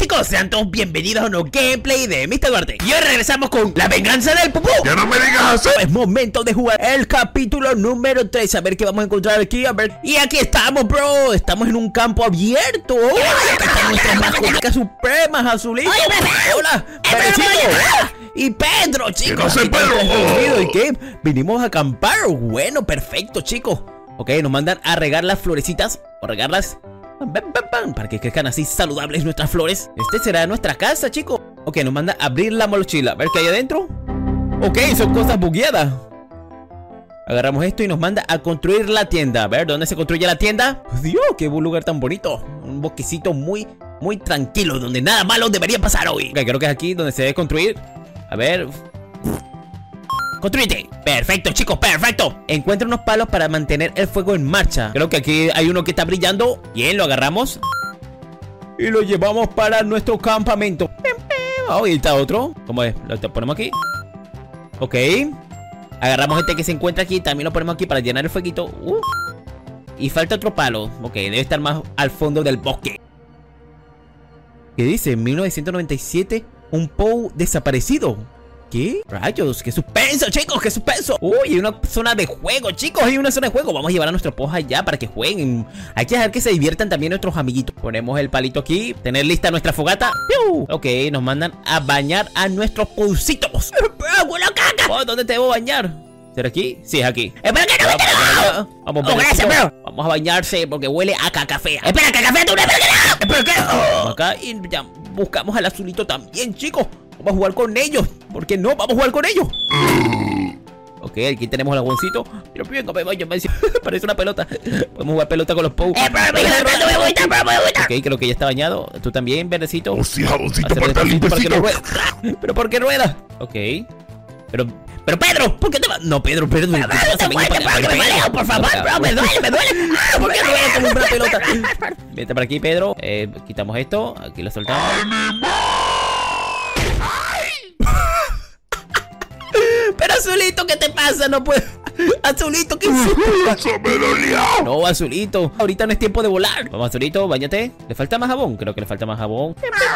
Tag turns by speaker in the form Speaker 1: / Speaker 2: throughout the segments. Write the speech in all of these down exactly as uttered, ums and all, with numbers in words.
Speaker 1: chicos, sean todos bienvenidos a un nuevo gameplay de mister Duarte. Y hoy regresamos con la venganza del pupú.
Speaker 2: ¡Ya no me digas así!
Speaker 1: Es momento de jugar el capítulo número tres. A ver qué vamos a encontrar aquí, a ver. Y aquí estamos, bro. Estamos en un campo abierto. ¡Oh! Acá están nuestras mascotas supremas, Azulito. Hola, Pedrito. Y Pedro, chicos.
Speaker 2: No sé, Pedro.
Speaker 1: Oh. ¿Y qué? Vinimos a acampar. Bueno, perfecto, chicos. Ok, nos mandan a regar las florecitas. O regarlas para que crezcan así saludables nuestras flores. Este será nuestra casa, chicos. Ok, nos manda a abrir la mochila. A ver qué hay adentro. Ok, son cosas bugueadas. Agarramos esto y nos manda a construir la tienda. A ver, ¿dónde se construye la tienda? Dios, qué lugar tan bonito. Un bosquecito muy, muy tranquilo, donde nada malo debería pasar hoy. Ok, creo que es aquí donde se debe construir. A ver. ¡Construyete! Perfecto, chicos, perfecto. Encuentra unos palos para mantener el fuego en marcha. Creo que aquí hay uno que está brillando. Bien, lo agarramos y lo llevamos para nuestro campamento. Oh, y está otro. ¿Cómo es? Lo ponemos aquí. Ok. Agarramos este que se encuentra aquí. También lo ponemos aquí para llenar el fueguito. uh. Y falta otro palo. Ok, debe estar más al fondo del bosque. ¿Qué dice? mil novecientos noventa y siete. Un Pou desaparecido. ¿Qué? Rayos, qué suspenso, chicos, qué suspenso. Uy, hay una zona de juego, chicos. Hay una zona de juego. Vamos a llevar a nuestros Poux allá para que jueguen. Hay que dejar que se diviertan también nuestros amiguitos. Ponemos el palito aquí. Tener lista nuestra fogata. ¡Piu! Ok, nos mandan a bañar a nuestros Poucitos. ¡Huele a caca! Oh, ¿dónde te debo bañar? ¿Será aquí? Sí, es aquí. ¡Espera que no me tengo! Vamos, oh, gracias, bro. Vamos a bañarse porque huele a caca fea. ¡Espera, caca fea! ¡Tú no! ¡Espera que no! ¡Espera que no! Vamos acá y ya buscamos al Azulito también, chicos. Vamos a jugar con ellos. ¿Por qué no? Vamos a jugar con ellos. Ok, aquí tenemos el aguancito. Pero venga, me vaya, me parece una pelota. Podemos jugar pelota con los Pou. Eh, pero me Ok, creo que ya está bañado. Tú también, verdecito.
Speaker 2: Oh, sí, jaboncito para estar limpiecito.
Speaker 1: Pero ¿por qué rueda? Ok. Pero, pero Pedro, ¿por qué te vas? No, Pedro, Pedro. Me mareo, por favor, bro. Me duele, me duele. ¿Por qué rueda como una pelota? Vete para aquí, Pedro. Eh, quitamos esto. Aquí lo soltamos. Pero Azulito, ¿qué te pasa? No puedo. Azulito, ¿qué
Speaker 2: Eso me dolió.
Speaker 1: No, Azulito, ahorita no es tiempo de volar. Vamos, Azulito, bañate. ¿Le falta más jabón? Creo que le falta más jabón.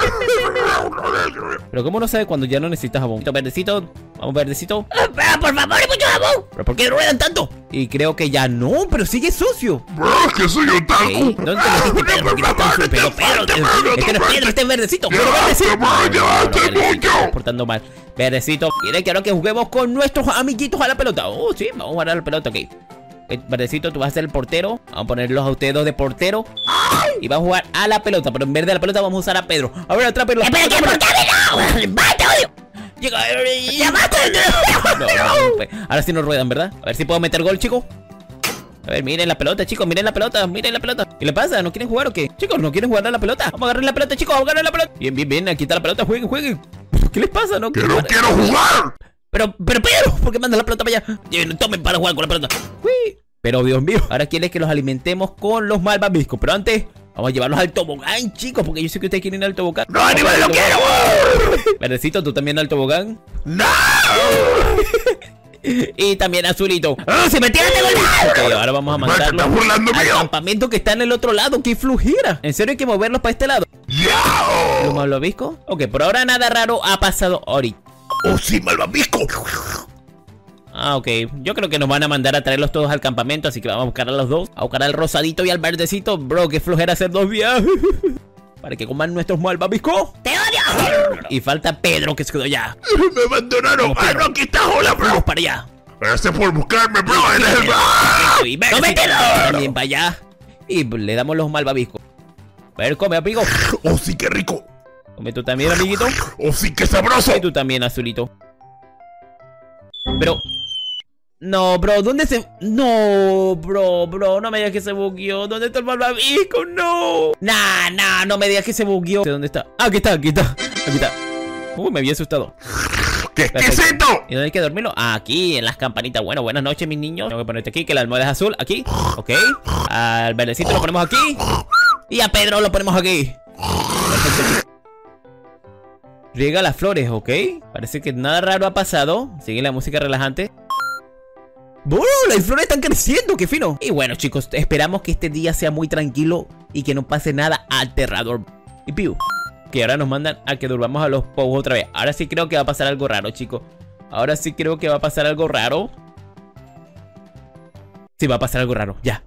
Speaker 1: Pero ¿cómo no sabe cuando ya no necesitas jabón? Verdecito, vamos, verdecito. Pero por favor, hay mucho jabón. ¿Pero por qué ruedan tanto? Y creo que ya no, pero sigue sucio.
Speaker 2: Bro, que soy un taco.
Speaker 1: Okay. ¿Dónde te metiste, Pedro? Porque no está sucio. Pero Pedro, este no es Pedro, este es verdecito. Pero verdecito. No, portando mal. Verdecito, quiere que ahora que juguemos con nuestros amiguitos a la pelota. Oh, sí, vamos a jugar a la pelota, ok. Verdecito, tú vas a ser el portero. Vamos a ponerlos a ustedes dos de portero. Y vamos a jugar a la pelota. Pero en vez de la pelota vamos a usar a Pedro. A ver, atrápelo. ¡Espera, que por qué no! ¡Bate, odio! Llega, ya basta. No, no, ahora sí nos ruedan, ¿verdad? A ver si puedo meter gol, chicos. A ver, miren la pelota, chicos, miren la pelota, miren la pelota. ¿Qué le pasa? ¿No quieren jugar o qué? Chicos, ¿no quieren jugar a la pelota? Vamos a agarrar la pelota, chicos, vamos a agarrar la pelota. Bien, bien, bien, aquí está la pelota, jueguen, jueguen. ¿Qué les pasa? No,
Speaker 2: que no quiero jugar.
Speaker 1: Pero, pero, Pedro, ¿por qué mandan la pelota para allá? Tomen para jugar con la pelota. Uy. Pero, Dios mío, ahora quieren que los alimentemos con los malvaviscos. Pero antes, vamos a llevarlos al tobogán, chicos, porque yo sé que ustedes quieren ir al tobogán.
Speaker 2: ¡No, animal, lo quiero!
Speaker 1: Verdecito, ¿tú también al tobogán?
Speaker 2: ¡No!
Speaker 1: Y también Azulito. ¡Oh, se metieron de gol! Ok, ahora vamos a mandarlos al campamento que está en el otro lado. ¡Qué flujera! ¿En serio hay que moverlos para este lado?
Speaker 2: ¡Ya!
Speaker 1: ¿Los malvaviscos? Ok, por ahora nada raro ha pasado ahorita.
Speaker 2: ¡Oh, sí, malvavisco!
Speaker 1: Ah, ok. Yo creo que nos van a mandar a traerlos todos al campamento. Así que vamos a buscar a los dos. A buscar al rosadito y al verdecito. Bro, qué flojera hacer dos viajes. Para que coman nuestros malvaviscos. ¡Te odio! Y falta Pedro, que se quedó allá.
Speaker 2: Me abandonaron. ¡Ah, no, aquí está! ¡Hola, bro!
Speaker 1: Vamos para allá.
Speaker 2: Gracias por buscarme, bro. ¡Eres el bro!
Speaker 1: ¡No me quedo! También para allá. Y le damos los malvaviscos. A ver, come, amigo.
Speaker 2: ¡Oh, sí, qué rico!
Speaker 1: Come tú también, amiguito.
Speaker 2: ¡Oh, sí, qué sabroso!
Speaker 1: Y tú también, Azulito. Pero... No, bro, ¿dónde se...? No, bro, bro, no me digas que se bugueó. ¿Dónde está el malvavisco? No. Nah, nah, no me digas que se bugueó. ¿Dónde está? Ah, aquí está, aquí está. Aquí está. Uy, me había asustado.
Speaker 2: ¿Qué, ¿Qué es esto?
Speaker 1: ¿Y dónde hay que dormirlo? Ah, aquí, en las campanitas. Bueno, buenas noches, mis niños. Tengo que ponerte aquí, que la almohada es azul. Aquí, ok. Al verdecito lo ponemos aquí. Y a Pedro lo ponemos aquí. Perfecto. Riega las flores, ok. Parece que nada raro ha pasado. Sigue la música relajante. ¡Bueno! Las flores están creciendo, qué fino. Y bueno, chicos, esperamos que este día sea muy tranquilo y que no pase nada aterrador. Y piu. Ok, ahora nos mandan a que durmamos a los Pows otra vez. Ahora sí creo que va a pasar algo raro, chicos. Ahora sí creo que va a pasar algo raro. Sí, va a pasar algo raro, ya.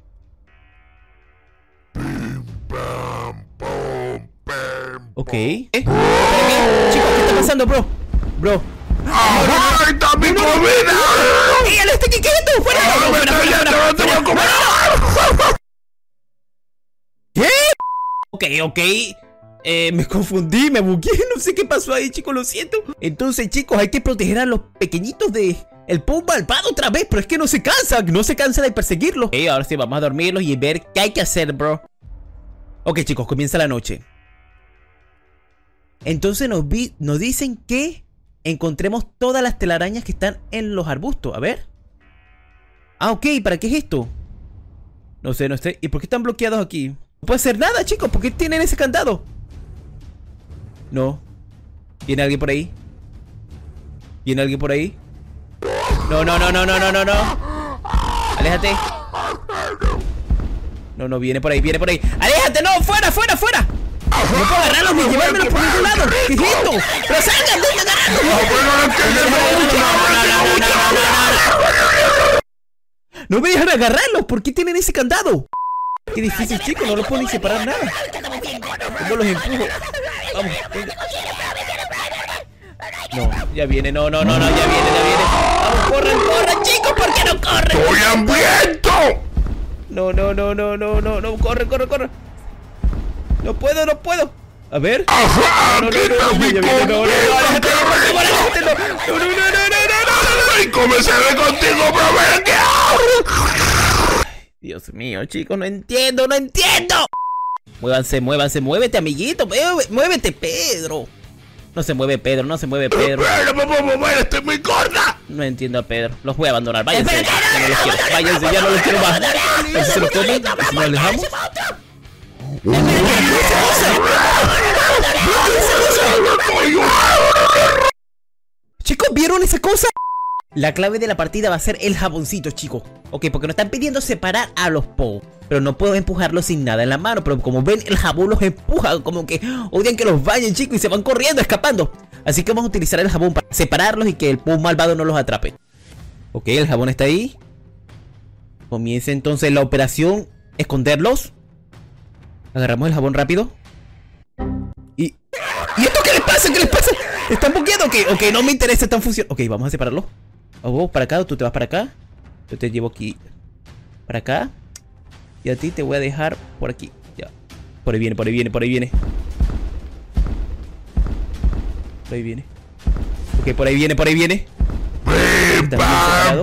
Speaker 1: Ok. ¿Eh? ¿Qué? Chicos, ¿qué está pasando, bro? Bro.
Speaker 2: ¡Ay, está mi comida!
Speaker 1: ¡Ey, al este que quieto! ¡Fuera!
Speaker 2: ¡No,
Speaker 1: ¡Fuera, fuera, fuera, fuera, fuera! ¿Qué? Ok, ok. Eh, me confundí, me bugué. No sé qué pasó ahí, chicos, lo siento. Entonces, chicos, hay que proteger a los pequeñitos de... El Pou malvado otra vez, pero es que no se cansa. No se cansa de perseguirlos. Ok, ahora sí, vamos a dormirlos y ver qué hay que hacer, bro. Ok, chicos, comienza la noche. Entonces nos, vi, nos dicen que encontremos todas las telarañas que están en los arbustos. A ver. Ah, ok, ¿para qué es esto? No sé, no sé. ¿Y por qué están bloqueados aquí? No puede hacer nada, chicos. ¿Por qué tienen ese candado? No. ¿Viene alguien por ahí? ¿Viene alguien por ahí? No, no, no, no, no, no, no, no. Aléjate. No, no, viene por ahí, viene por ahí. ¡Aléjate! ¡No! ¡Fuera, fuera, fuera! No puedo agarrarlos ni llevármelos por ningún lado. ¿Qué es esto? ¡Pero salgan! ¡No me dejan agarrarlos! ¿Por qué tienen ese candado? Qué difícil, chicos. No los puedo ni separar nada. ¿Cómo los empujo? Vamos, venga. No, ya viene. No, no, no, no. Ya viene, ya viene. Vamos, corran, corran, chicos. ¿Por qué no corren?
Speaker 2: ¡Estoy hambriento!
Speaker 1: No, no, no, no, no, no, no. Corre, corre, corre. No puedo, no puedo. A ver.
Speaker 2: ¡Ajá!
Speaker 1: No, no, no, no, no, no, no, no, no, no, no, no.
Speaker 2: ¡Y cómo se ve contigo, bro! ¡Ven aquí!
Speaker 1: Dios mío, chicos, no entiendo, no entiendo. Muévanse, muévanse, muévete, amiguito. Muévete, Pedro. No se mueve Pedro, no se mueve Pedro.
Speaker 2: ¡Pero me puedo mover! ¡Estoy muy corta!
Speaker 1: No entiendo a Pedro. Los voy a abandonar. Váyanse. Ya no los quiero. Váyanse, ya no los quiero más. A si se los comen. Si nos alejamos. Chicos, ¿vieron esa cosa? La clave de la partida va a ser el jaboncito, chicos. Ok, porque nos están pidiendo separar a los Pou. Pero no puedo empujarlos sin nada en la mano. Pero como ven, el jabón los empuja. Como que odian que los bañen, chicos. Y se van corriendo, escapando. Así que vamos a utilizar el jabón para separarlos y que el Pou malvado no los atrape. Ok, el jabón está ahí. Comienza entonces la operación esconderlos. Agarramos el jabón rápido. Y... ¿Y esto qué les pasa? ¿Qué les pasa? ¿Están bugueando? Ok, ok, no me interesa, están funcionando. Ok, vamos a separarlo. Vamos para acá, tú te vas para acá. Yo te llevo aquí para acá. Y a ti te voy a dejar por aquí. Ya. Por ahí viene, por ahí viene, por ahí viene. Por ahí viene. Ok, por ahí viene, por ahí viene.
Speaker 2: ¡Vengan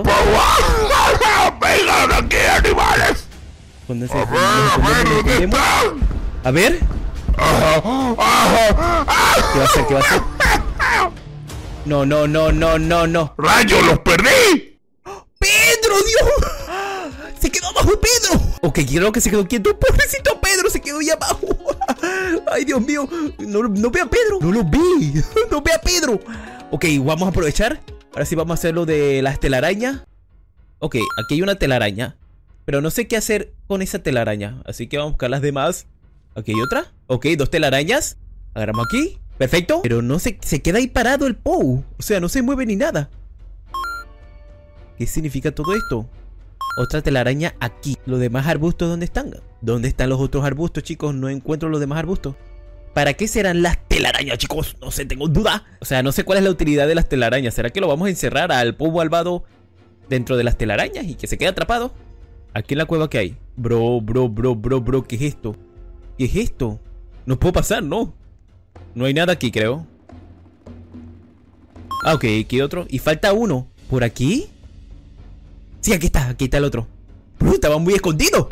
Speaker 2: aquí, animales!
Speaker 1: ¿Dónde se escondemos? A ver. ¿Qué va a hacer? ¿Qué va a hacer? No, no, no, no, no, no.
Speaker 2: ¡Rayos, los perdí!
Speaker 1: ¡Pedro, Dios! ¡Se quedó abajo Pedro! Ok, quiero que se quedó quieto. Pobrecito Pedro, se quedó ahí abajo. Ay, Dios mío. No, no ve a Pedro. No lo vi. No ve a Pedro. Ok, vamos a aprovechar. Ahora sí vamos a hacer lo de las telarañas. Ok, aquí hay una telaraña. Pero no sé qué hacer con esa telaraña. Así que vamos a buscar las demás. Aquí hay otra. Ok, dos telarañas. Agarramos aquí. Perfecto. Pero no se, se queda ahí parado el Pou. O sea, no se mueve ni nada. ¿Qué significa todo esto? Otra telaraña aquí. ¿Los demás arbustos dónde están? ¿Dónde están los otros arbustos, chicos? No encuentro los demás arbustos. ¿Para qué serán las telarañas, chicos? No sé, tengo duda. O sea, no sé cuál es la utilidad de las telarañas. ¿Será que lo vamos a encerrar al Pou malvado dentro de las telarañas y que se quede atrapado? Aquí en la cueva, ¿qué hay? Bro, bro, bro, bro, bro, ¿qué es esto? ¿Qué es esto? No puedo pasar, ¿no? No hay nada aquí, creo. Ah, ok, aquí hay otro. Y falta uno. ¿Por aquí? Sí, aquí está, aquí está el otro. Bro, estaba muy escondido.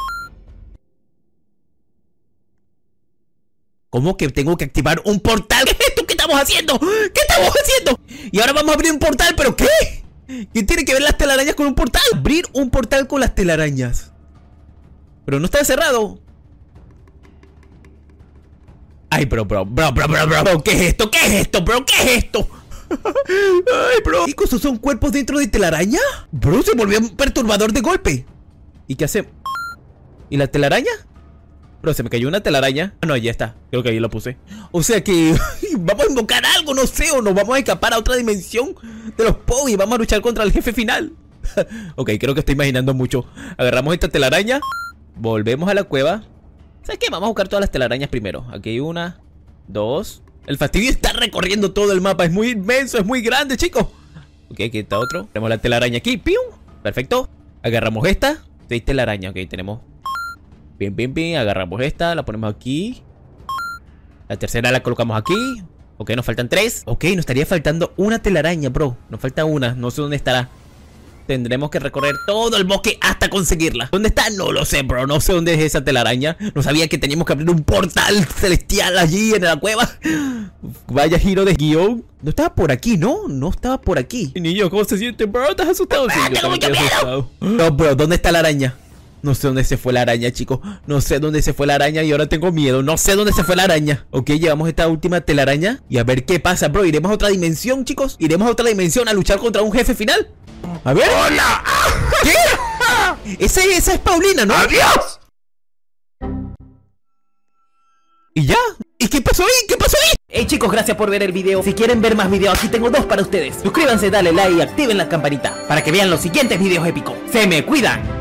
Speaker 1: ¿Cómo que tengo que activar un portal? ¿Qué es esto? ¿Qué estamos haciendo? ¿Qué estamos haciendo? Y ahora vamos a abrir un portal, ¿pero qué? ¿Qué tiene que ver las telarañas con un portal? Abrir un portal con las telarañas. Pero no está cerrado. Ay, bro, bro, bro, bro, bro, bro. ¿Qué es esto? ¿Qué es esto, bro? ¿Qué es esto? Ay, bro. ¿Chicos, esos son cuerpos dentro de telaraña? Bro, se volvió un perturbador de golpe. ¿Y qué hacemos? ¿Y la telaraña? Bro, se me cayó una telaraña. Ah, no, ya está. Creo que ahí lo puse. O sea que vamos a invocar algo, no sé. O nos vamos a escapar a otra dimensión de los Pow y vamos a luchar contra el jefe final. Ok, creo que estoy imaginando mucho. Agarramos esta telaraña. Volvemos a la cueva. ¿Sabes qué? Vamos a buscar todas las telarañas primero. Aquí hay una, dos. El fastidio está recorriendo todo el mapa. Es muy inmenso, es muy grande, chicos. Ok, aquí está otro. Tenemos la telaraña aquí. ¡Pium! Perfecto. Agarramos esta. Seis telarañas. Ok, tenemos. Bien, bien, bien. Agarramos esta. La ponemos aquí. La tercera la colocamos aquí. Ok, nos faltan tres. Ok, nos estaría faltando una telaraña, bro. Nos falta una. No sé dónde estará. Tendremos que recorrer todo el bosque hasta conseguirla. ¿Dónde está? No lo sé, bro. No sé dónde es esa telaraña. No sabía que teníamos que abrir un portal celestial allí en la cueva. Vaya giro de guión. No estaba por aquí, ¿no? No estaba por aquí. Niño, ¿cómo se siente, bro? ¿Estás asustado? Sí, yo también estoy asustado. No, bro, ¿dónde está la araña? No sé dónde se fue la araña, chicos. No sé dónde se fue la araña y ahora tengo miedo. No sé dónde se fue la araña. Ok, llevamos esta última telaraña y a ver qué pasa, bro. Iremos a otra dimensión, chicos. Iremos a otra dimensión a luchar contra un jefe final. A ver.
Speaker 2: ¡Hola!
Speaker 1: ¿Qué? Esa, esa es Paulina, ¿no?
Speaker 2: ¡Adiós!
Speaker 1: ¿Y ya? ¿Y qué pasó ahí? ¿Qué pasó ahí?
Speaker 3: Hey chicos, gracias por ver el video. Si quieren ver más videos, aquí tengo dos para ustedes. Suscríbanse, dale like y activen la campanita para que vean los siguientes videos épicos. ¡Se me cuidan!